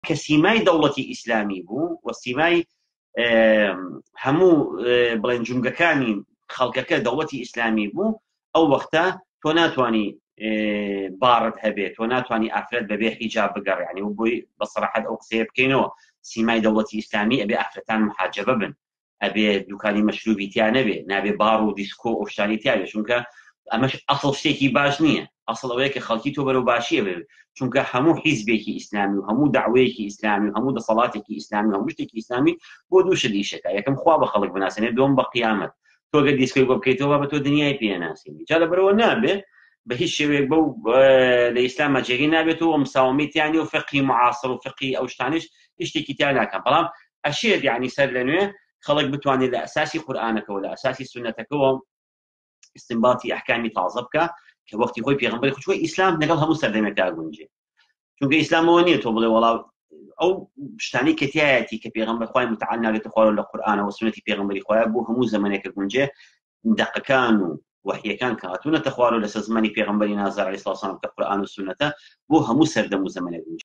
کە سیمای دەوڵەتی ئیسلامی بوو و سیمای هەموو بڵێن جونگەکانی خەڵکەکە دەوڵەتی ئیسلامی بوو، ئەو وەختە تۆ ناتوانی بارت هەبێت، تۆ ناتوانی ئافرەت بەبێ حیجاب بگەڕێ، یعنی بۆی بە سەراحەت ئەو قسەیە بکەینەوە سیمای دەوڵەتی ئیسلامی ئەبێ ئافرەتان محاجەبە بن، ئەبێ دوکانی مەشروبی تیا نەبێ، نابێ بار و دیسکۆ ئەو شتانی تیا بێ، چونکە ئەمەش ئەسڵ شتێکی باش نییە. ئەسڵ ئەوەیە کە خەڵکی تۆ بەرەو باشیە بێت، چونکە هەموو حیزبێکی ئیسلامی و هەموو داوەیەکی ئیسلامی و هەموو دەسەڵاتێکی ئیسلامی و هەموو شتێکی ئیسلامی بۆ دوو شت ئیشەکە، یەکەم خوا بە خەڵک بناسێنێت، دووەم بە قیامەت. تۆ ئەگەر دیسکۆی بۆ بکەیتەوە بە تۆ دنیای پێناسێنی، جا لەبەرەوە نابێ بە هیچ شێوەیەک بەو لە ئیسلام مەجێری نابێتەوە مساومەتیانی و فقهی معاصر و فقهی ئەو شتانش شتێکی تیا ناکەن، بەڵام ئەشێت یعنی سەر لە نوێ خەڵک بتوانێت لە ئەساسی قورئانەکەەوە لە ئەساسی سونەتەکەەوە استنباطی ئەحکامی تازە بکە کە وەختی خۆی پێغەمبەری خۆی ئیسلام لەگەڵ هەموو سەردەمێکدا گونجێ، چونکە ئیسلامەوە نییە تۆ بڵێ وەڵاو ئەو شتانی کە تایەتی کە پێغەمبەر خوای متعال ناوێتە خوارەوە لە قورئانەوە و سونەتی پێغەمبەری خۆیان بۆ هەموو زەمانێکە گونجێ، دەقەکان و وحیەکان کە هاتوونەتە خوارەوە لەسەر زمانی پێغەمبەری نازار عەلەیهی سڵاو وسەلام کە قورئان و سونەتە بۆ هەموو سەردەم و زەمانێک گونجێ.